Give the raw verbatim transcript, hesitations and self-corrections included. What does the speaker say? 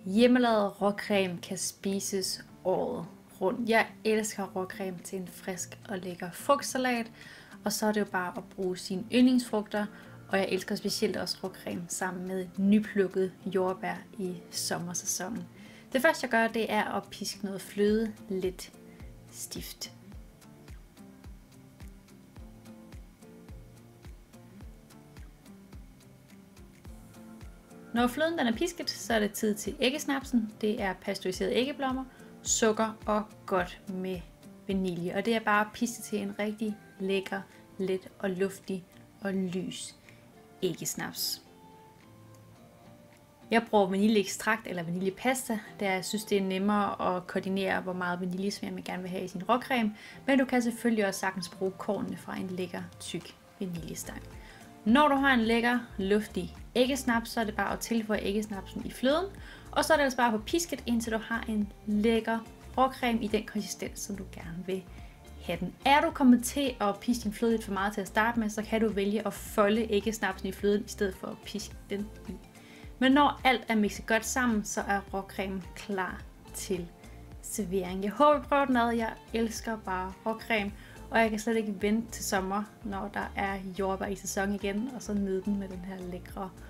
Hjemmelavet råcreme kan spises året rundt. Jeg elsker råcreme til en frisk og lækker frugtsalat, og så er det jo bare at bruge sine yndlingsfrugter, og jeg elsker specielt også råcreme sammen med nyplukket jordbær i sommersæsonen. Det første jeg gør, det er at piske noget fløde lidt stift. Når fløden den er pisket, så er det tid til æggesnapsen. Det er pasteuriserede æggeblommer, sukker og godt med vanilje. Og det er bare pisket til en rigtig lækker, let og luftig og lys æggesnaps. Jeg bruger vaniljeekstrakt eller vaniljepasta, da jeg synes det er nemmere at koordinere, hvor meget vaniljesmag man gerne vil have i sin råcreme. Men du kan selvfølgelig også sagtens bruge kornene fra en lækker, tyk vaniljestang. Når du har en lækker, luftig æggesnaps, så er det bare at tilføje æggesnapsen i fløden. Og så er det altså bare på pisket, indtil du har en lækker råcreme i den konsistens, som du gerne vil have den. Er du kommet til at piske din fløde lidt for meget til at starte med, så kan du vælge at folde æggesnapsen i fløden, i stedet for at piske den i. Men når alt er mixet godt sammen, så er råcremen klar til servering. Jeg håber, du prøver den ad. Jeg elsker bare råcreme. Og jeg kan slet ikke vente til sommer, når der er jordbær i sæson igen, og så nyde den med den her lækre